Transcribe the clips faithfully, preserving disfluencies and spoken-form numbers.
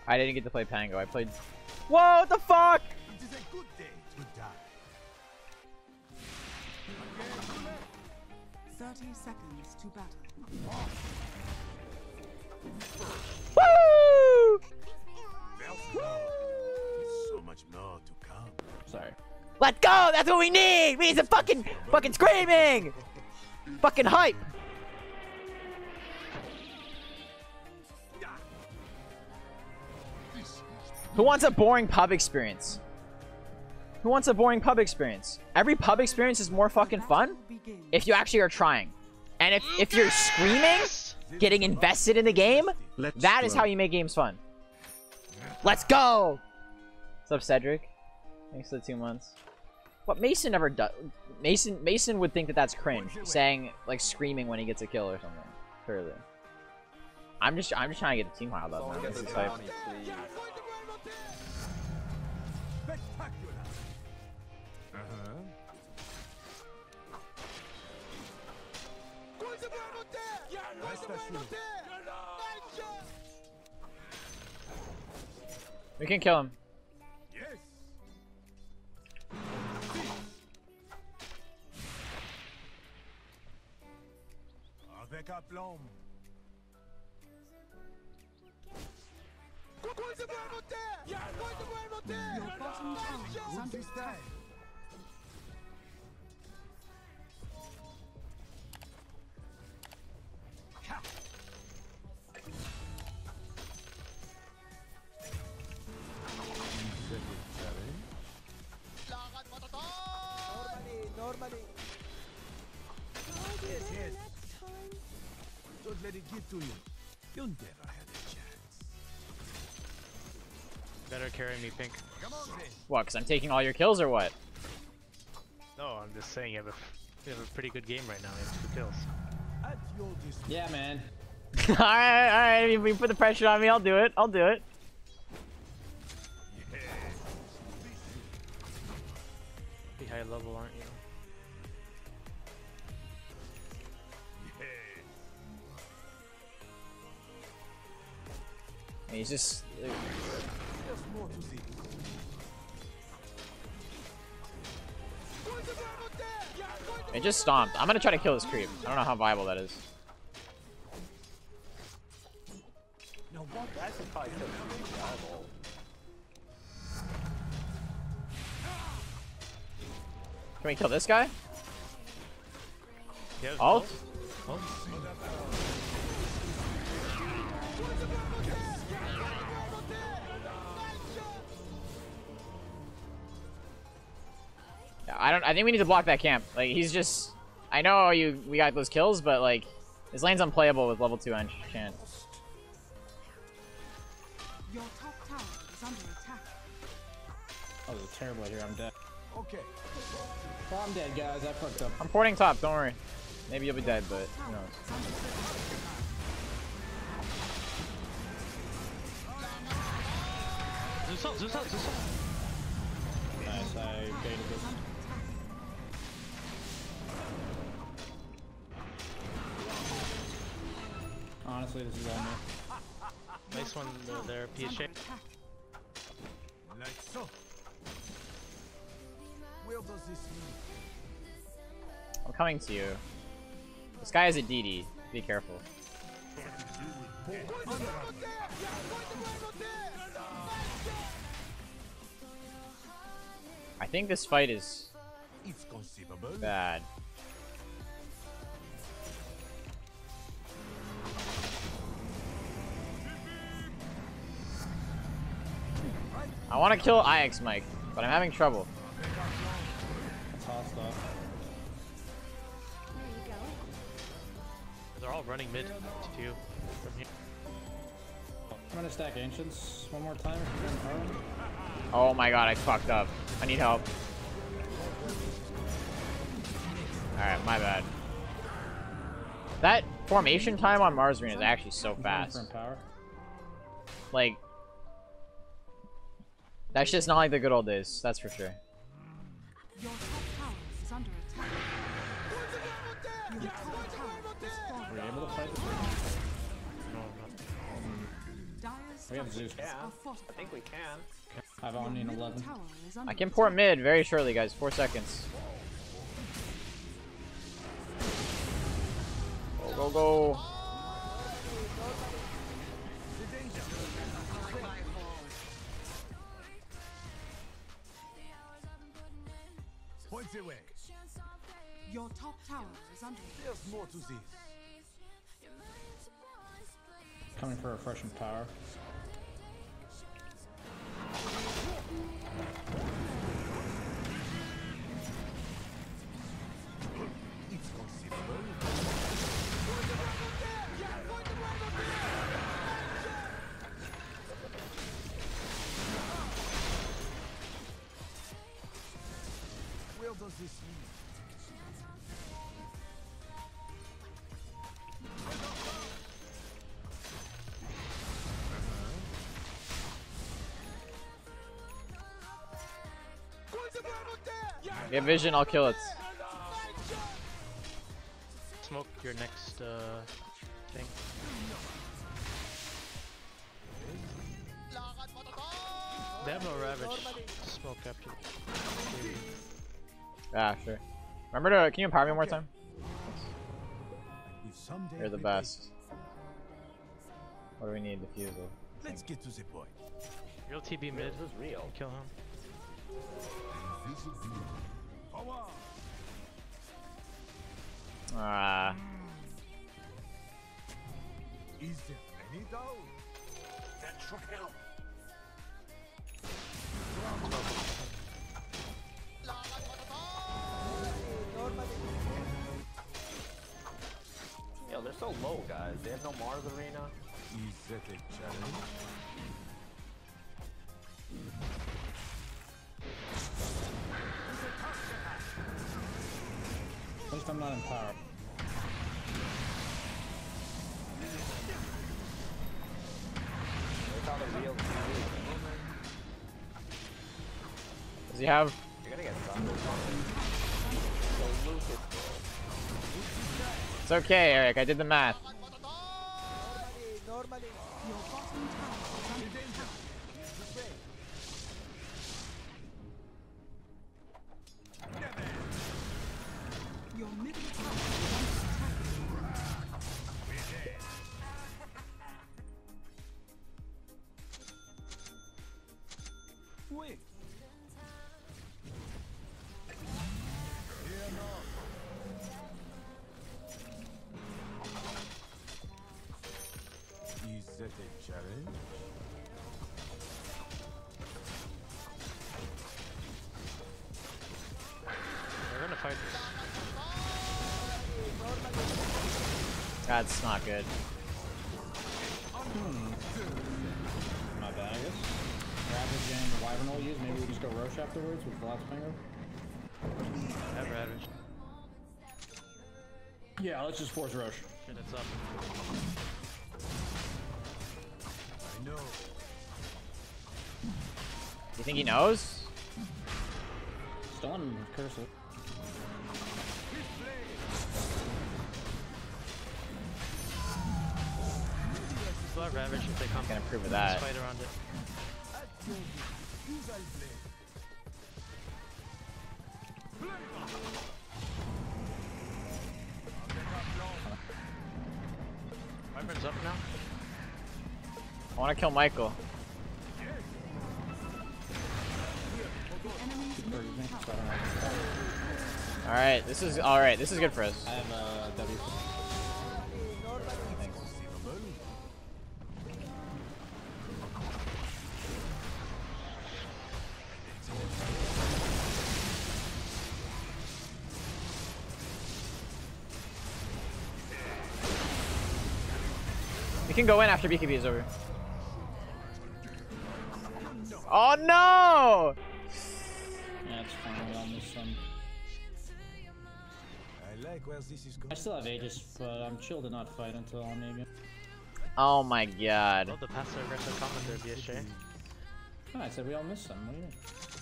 I didn't get to play Pango. I played. Whoa! What the fuck? It is a good day to die. Thirty seconds to battle. Woo! So much more to come. Sorry. Let's go! That's what we need! We need some fucking fucking screaming! Fucking hype! Who wants a boring pub experience? Who wants a boring pub experience? Every pub experience is more fucking fun if you actually are trying. And if, if you're screaming, getting invested in the game, Let's that is go. how you make games fun. Let's go! What's up, Cedric? Thanks for the two months. What Mason never does. Mason Mason would think that that's cringe, saying like screaming when he gets a kill or something. Clearly. I'm just I'm just trying to get the team riled up, man. This is hype. We can kill him. Yes. Avec aplomb. Your bottom tower is under attack. Normally. Yes, yes. Don't let it get to you. You'll never have a chance. Better carry me, Pink. Come on, then. What? Because I'm taking all your kills or what? No, I'm just saying you have a, you have a pretty good game right now. You have two kills. At your disposal. Yeah, man. Alright, alright. If you put the pressure on me, I'll do it. I'll do it. Pretty high level, aren't you? He's just. There's more to see. It just stomped. I'm gonna try to kill this creep. I don't know how viable that is. No, what? That's probably still viable. Can we kill this guy? Yeah, Alt? Alt? Yeah, I don't. I think we need to block that camp. Like he's just. I know you. We got those kills, but like this lane's unplayable with level two enchant. Your top tower is under attack. That was a terrible here. I'm dead. Okay. Oh, I'm dead, guys. I fucked up. I'm porting top. Don't worry. Maybe you'll be dead, but who knows. Zeus out, Zeus out, Zeus out. Nice, I baited this. Honestly, this is all me. Nice one uh, there, P S J. Like so. Where does this lead? I'm coming to you. This guy has a D D. Be careful. I think this fight is It's conceivable. bad. I want to kill I X Mike, but I'm having trouble. That's hostile. They're all running mid to you from here. I'm gonna stack ancients one more time if you're in power. Oh my god, I fucked up. I need help. Alright, my bad. That formation time on Mars Arena is actually so fast. From power. Like, that's just not like the good old days, that's for sure. Your top tower is under attack. Your top tower is falling. Were you able to fight this? No, I'm not. Dire's We have Zeus. Yeah, are I fortified. think we can. I have only an eleven. Tower is under I can port attack. mid very shortly, guys. Four seconds. Go, go, go. Points away. Your top tower is under attack. There's more to this. Coming for a refreshing tower. It's considerable. Where does this lead? Get vision, I'll kill it. Smoke your next uh, thing. They have no ravage. Smoke capture. Ah, sure. Remember to, can you empower me one more time? We someday You're the repay best. What do we need? Diffusal. Let's get to the point. Real T B mid. This is real. Kill him. Power. Ah. Is there any doubt? That should help. Yo, they're so low, guys. They have no Mars Arena. Is that a challenge? At least I'm not in power. They found a real T V. Does he have? You're gonna get thunder. So Lucas, It's okay, Eric. I did the math. Your bottom tower is under attack. Your middle tower is under attack. Wait. Is that a challenge? They're gonna fight this. That's not good. Not bad, I guess. Ravage and Wyvern will use. Maybe we just go Roche afterwards with Collapse Finger. I have ravage. Yeah, let's just force Roche. Shit, it's up. I know. You think he knows? Still on Curse it. Still have ravage if they come. Can't improve with Let's that. fight around it. Who's I'll play? Wyvern's up now. I want to kill Michael. The enemy's Or you middle think? So I tower. don't know. All right, this is all right. This is good for us. I have uh, W. We can go in after B K B is over. Oh no! Yeah, it's fine. We all missed some. I like where this is I going. still have Aegis, but I'm chill to not fight until I'm maybe. Oh my god. Love the passive aggressive comment there, B S J. Oh, I said we all missed some. What do you mean?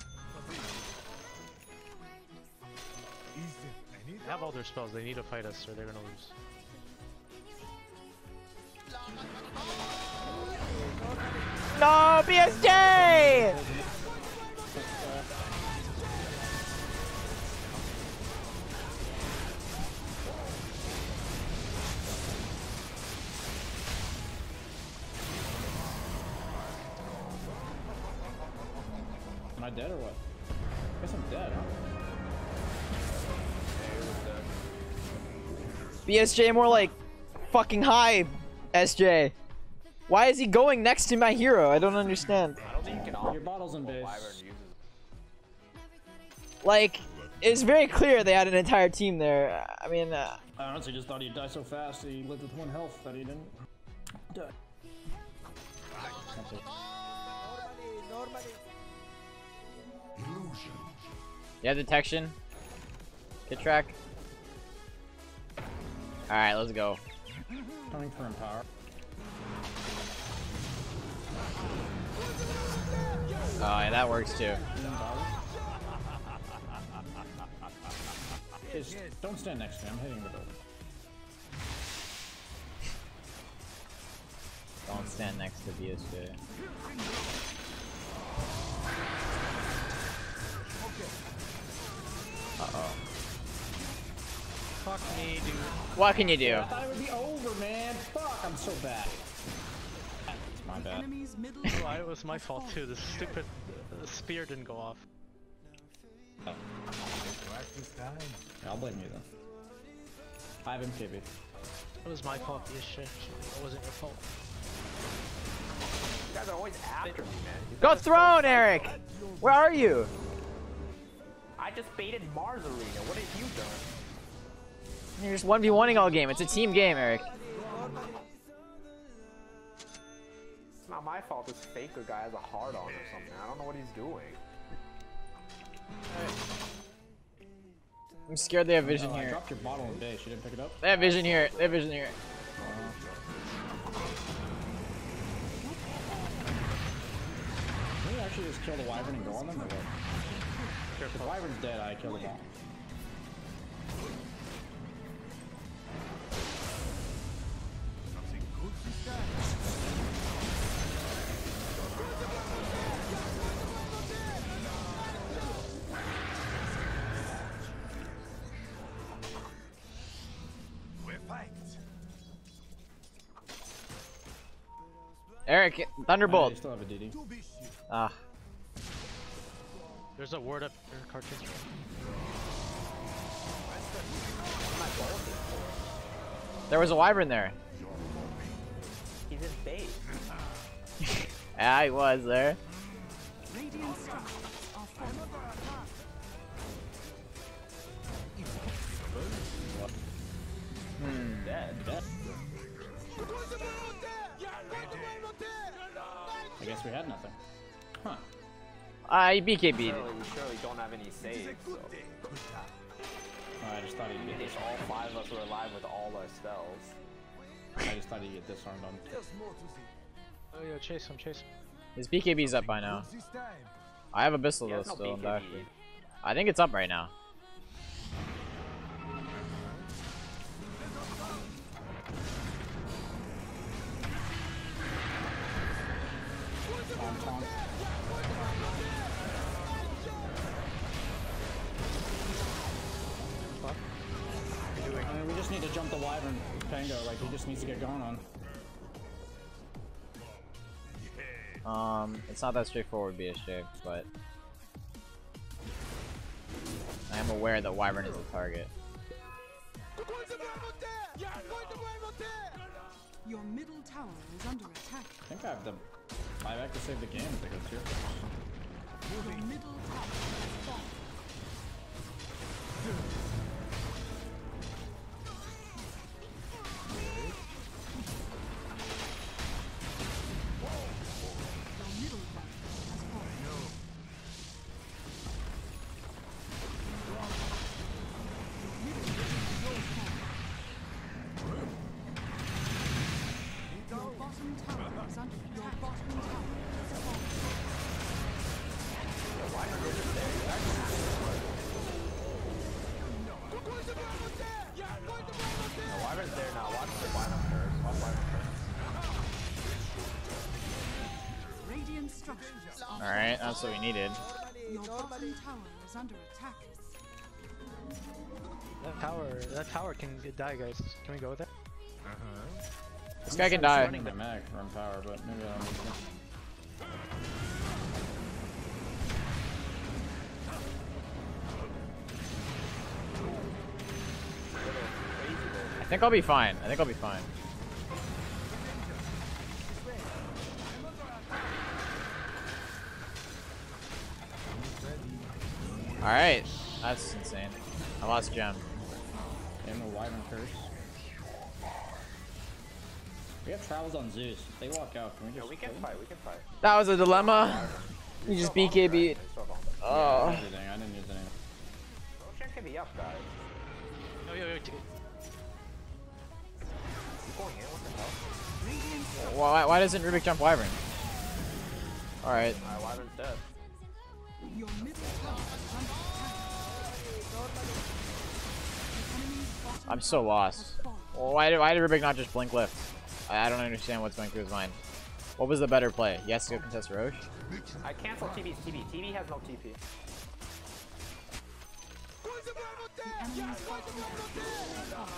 Is there any They have all their spells. They need to fight us or they're gonna lose. No, B S J! Am I dead or what? I guess I'm dead, huh? B S J more like fucking high, S J. Why is he going next to my hero? I don't understand. I don't think you can off Your bottle's in base. Wyvern uses. Like, it's very clear they had an entire team there. I mean, uh, I honestly just thought he'd die so fast he lived with one health that he didn't die. you have detection. Hit track. Alright, let's go. Coming for empower. Oh, yeah, that works too. Just don't stand next to me, I'm hitting the building. Don't stand next to B S J. Uh-oh. Fuck me, dude. What can you do? I thought it would be over, man. Fuck, I'm so bad. It's my bad. Enemy's middle Well, it was my fault too. The stupid uh, spear didn't go off. Oh. Yeah, I'll blame you then. I have M K B. It was my fault, this shit. It wasn't your fault. You guys are always after me, man. You Go guys are so throne, psycho. Eric! Where are you? I just baited Mars Arena. What have you done? You're just one v one-ing all game. It's a team game, Eric. It's not my fault this faker guy has a hard on or something. I don't know what he's doing. I'm scared they have vision Oh, I here. dropped your bottle in base. You didn't pick it up? They have vision here. They have vision here. Can we actually just kill the wyvern and go on them or what? If the wyvern's dead, I kill them all. Eric, Oh, Thunderbolt. you still have a D D. Ah. There's a word up there, cartoon. There was a wyvern there. He's in base. Yeah, he was there. radiant structures are falling. Hmm. Dead. Dead. I guess we had nothing. Huh. I B K B'd. Surely, we surely don't have any saves. So. Oh, I just thought he'd get If all five of us were alive with all our spells. I just thought he'd get disarmed on. Oh yeah, chase him, chase him. His B K B's up by now. I have Abyssal He though has no still in B K B. Dasher. I think it's up right now. Taunt, taunt. What? What are you doing? I mean, we just need to jump the wyvern Pango, like he just needs to get going on. Um, it's not that straightforward, B S J, but I am aware that wyvern is the target. Your middle tower is under attack. I think I have the buyback to save the game if they go tier first. Your middle tower has fallen. Your middle tower has fallen. Your bottom tower is under attack. Your bottom tower has fallen. The wyvern's there now. Watch the wyvern first. Watch wyvern first. structures are Alright, that's what we needed. Your bottom tower is under attack. That tower, that tower can die, guys. Can we go with it? Uh-huh. This guy can die. Running the mag run power, but maybe I don't need to. I think I'll be fine. I think I'll be fine. Alright. That's insane. I lost gem. And the Wyvern curse. We have travels on Zeus. If they walk out, can we just Yeah, we can fight, we can fight. That was a dilemma. You just B K B'd. Oh. Everything. I didn't use any. Roshan can be up, guys. Yo, yo, yo. Keep going in, what the hell? Why, why doesn't Rubik jump Wyvern? Alright. Alright, Wyvern's dead. Your middle tower is under attack. The enemy's bottom I'm so lost. Well, why did, why did Rubik not just blink lift? I, I don't understand what's going through his mind. What was the better play? Yes, to go contest Roche? I canceled T V's T V. T V has no T P. The enemy's bottom barracks has fallen.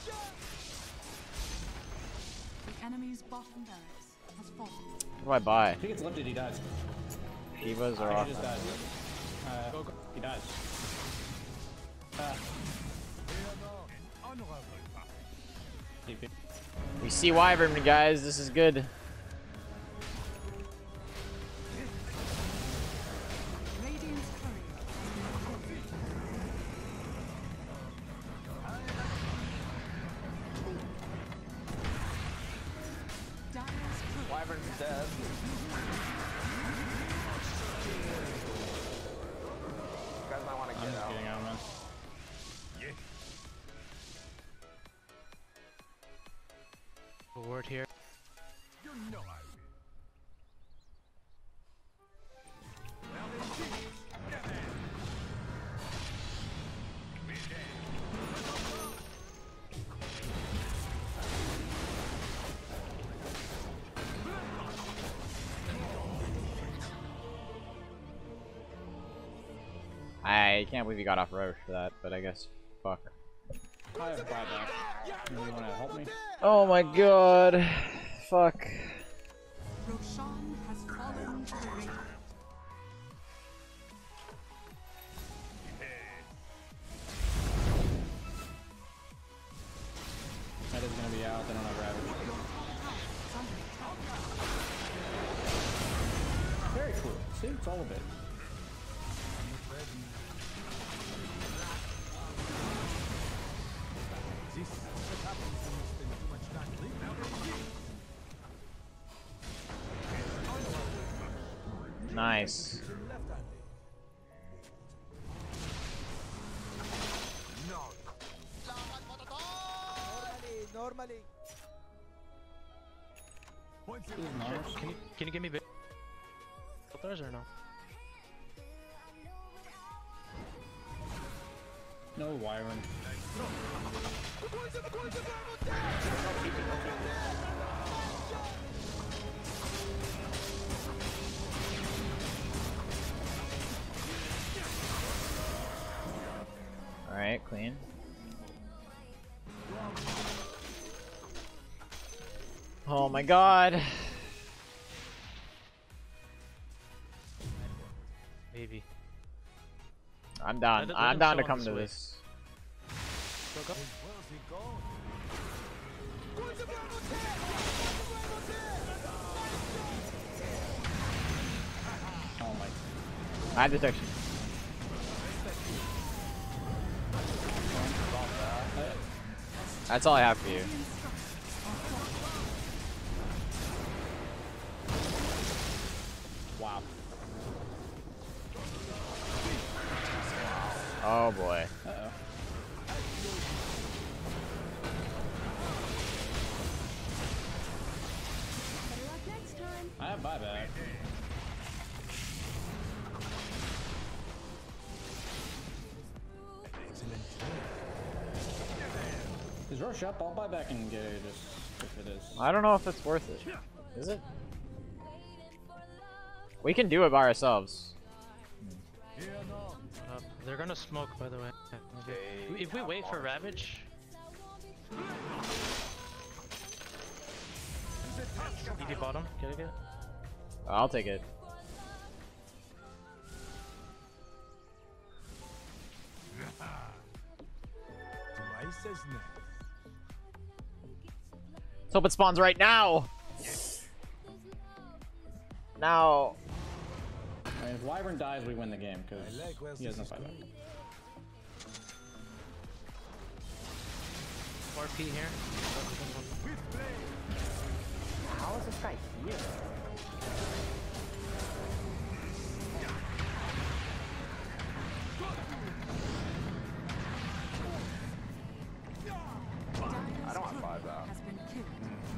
The enemy's bottom barracks has fallen. What do I buy? I think it's lifted, he dies. Divas or I off? think he just dies. Uh, he dies. Uh, T P. We see Wyvern, guys. This is good. Radiant's courier has been killed. Dire's courier Wyvern's dead. You guys might want to I'm get just out. getting out, man. A word here. You know I will. I can't believe he got off Roche for that, but I guess fuck. I have buyback. You wanna help me? Oh my god. Fuck. Roshan has fallen to the Radiant. That is gonna be out, they don't have Ravage. Very cool. See, it's all of it. This is what happens when you spend too much time living. Nice. No. Normally. Once This is nice. Can you, can you give me big filters or no? No Wyvern. Alright, clean. Oh my god. Maybe. I'm down. Let- let I'm him down show to on come this to way. this. Go, go. where's he gone? Oh my. I have detection. That's all I have for you. Wow. Oh boy. Uh-oh. I have buyback. Is Roche up? I'll buy back and get it just if it is. I don't know if it's worth it. Is it? We can do it by ourselves. Uh, they're gonna smoke, by the way. Okay. If we wait for Ravage. E D bottom, get it, get it. I'll take it. Twice as nice. Let's hope it spawns right now. Now. I mean, if Wyvern dies, we win the game because I like where he has no this is fight back. going. R P here. How is this guy here? I don't want five out. Has been killed.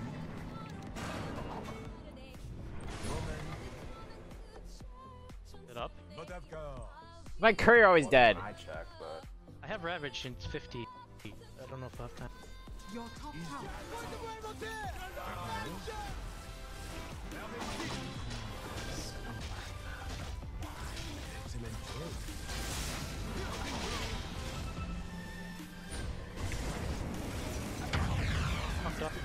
It up. But of course. My courier always dead. I checked, but I have Ravage in fifty. I don't know if I have time. Your top tower. Excellent choice. Pumped up.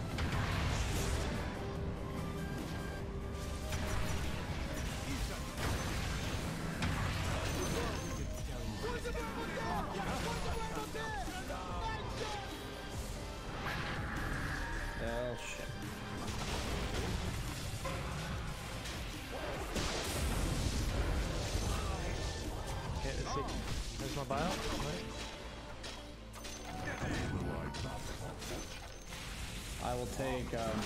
Oh shit. Okay, let's see. There's my bio. Right. I will take um,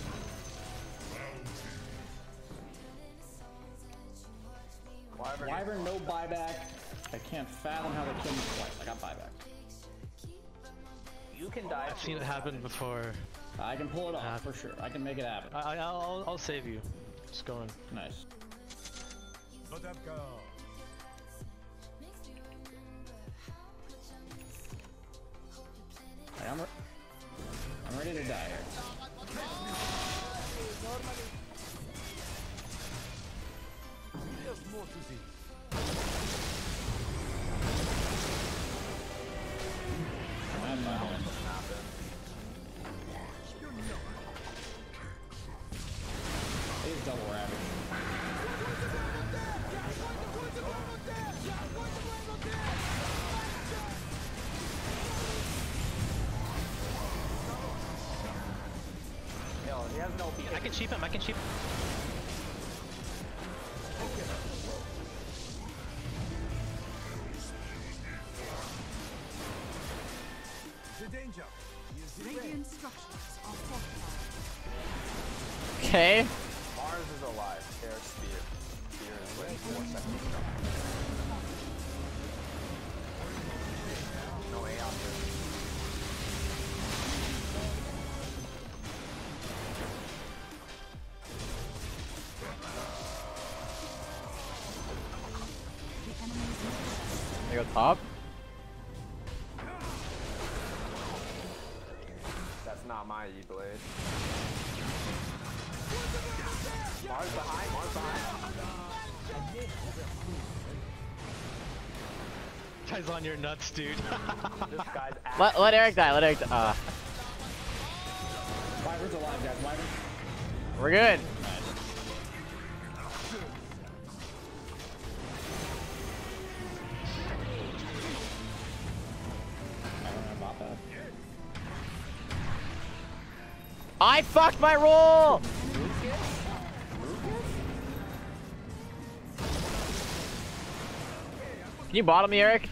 Wyvern. Wyvern, no buyback. I can't fathom how they killed me twice. I got buyback. You can die. I've seen it happen before. I can pull it off Uh, for sure. I can make it happen. I, I, I'll, I'll save you. Just going. Nice. But of course. Like, I'm, re I'm ready to die here. There's more to see. I'm not gonna- He's double ravage. Yo, he has no beat. I can cheap him. I can cheap. The danger is the Radiant structures are fortified. Okay. Mars is alive. Air spear. Spear is like four seconds. No A out there. The enemy's middle I go top. That's not my E-blade. Mars behind, Mars behind. Guy's on your nuts, dude. This guy's ass. Let, let Eric die. Let Eric die. Uh, Wyvern's alive, guys. Wyvern. we're good. I don't know about that. I fucked my roll. Can you bottom me, Eric?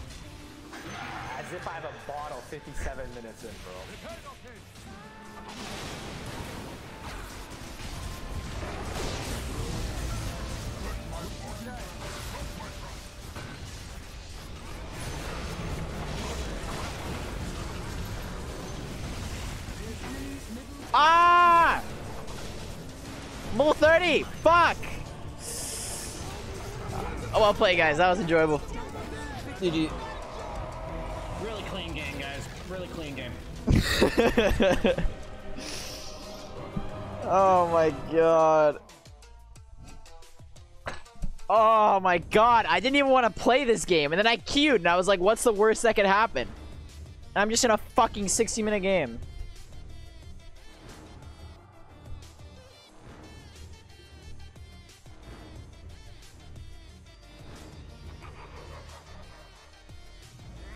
As if I have a bottle fifty-seven minutes in, bro. Ah! Level thirty! Fuck! Oh, well played, guys. That was enjoyable. G G. Really clean game, guys. Really clean game. Oh my god. Oh my god, I didn't even want to play this game. And then I queued and I was like, what's the worst that could happen? And I'm just in a fucking sixty minute game.